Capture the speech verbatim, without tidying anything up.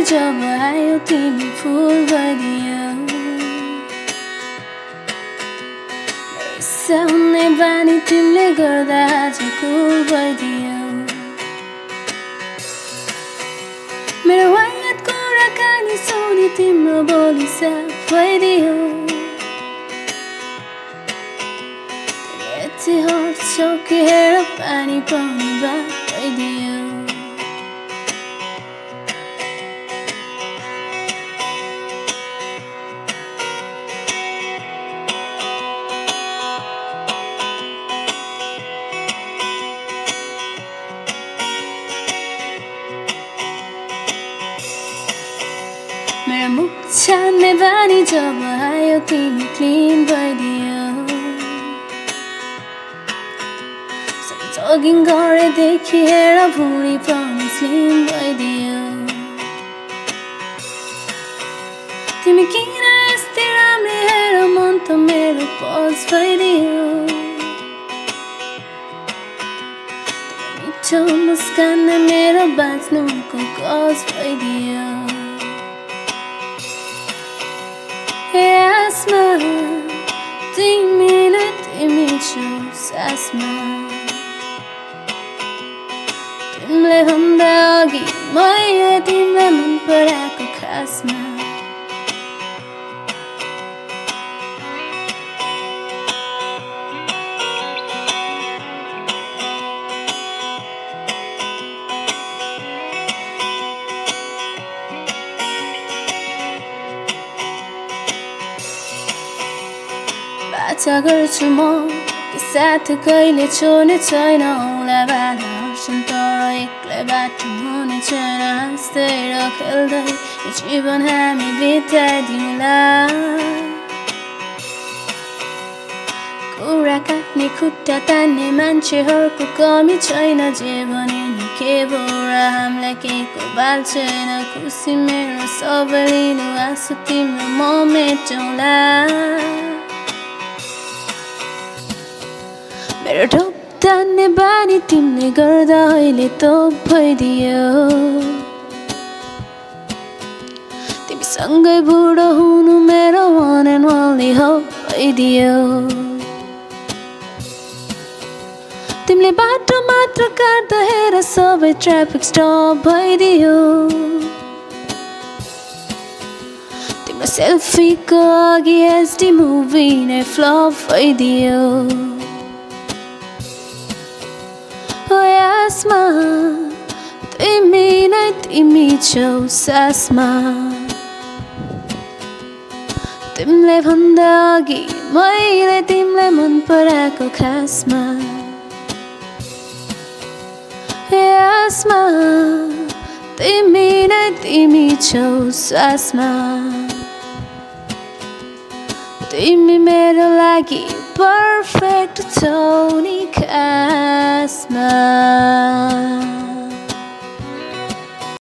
जब आयो तिमी फुल भइदियो साउने बानी तिमीले गर्दा आज कुल भइदियो मेरो वायत कुराकानी सुनि तिम्रो बोली साफ भइदियो यति हट्छौ कि हेर पानी पाउने बात भइदियो मेरो मुख छान्ने बानी जब आयो तिमी क्लिन भइदियो जगिङ गरेदेखि हेर भुँडी पनि स्लिम भइदियो तिमी किन यस्तै राम्री हेर मन त मेरो पज भइदियो मिठो मुस्कानले मेरो बाँच्नुको गज भइदियो Ashma, तिमी नै तिमी छौ सासमा तिमीले भन्दा अघि मैले तिमीलाई मन पराएको खासमा बाचा गर्छु म कि साथ कहिले छोड्ने छैन होला बाधा हर्छन् तर एक्लै बाटो हुने छैन हाँस्दै र खेल्दै यो जीवन हामी बिताइदिउँला कुरा काट्ने खुट्टा तान्ने मान्छेहरूको कमी छैन जे भने नि के भयो र हामीलाई केहीको बाल छैन खुसी मेरो सबै लिनु आँसु तिम्रो म मेटौँला मेरो ढोक तान्ने बानी तिमीले गर्दा अहिले तोप भइदियो तिमीसँगै बुढो हुनु मेरो वान एन्ड ओन्ली होप भइदियो तिमीले बाटो मात्र काट्दा हेर सबै ट्राफिक स्टप भइदियो तिम्रो सेल्फीको अघि एचडी मुभी नै फ्लप भइदियो Ashma, तिमी नै तिमी छौ सासमा तिमीले भन्दा अघि मैले तिमीलाई मन पराएको खासमा Ashma, तिमी नै तिमी छौ सासमा तिमी मेरो लागि perfect छौ नि खासमा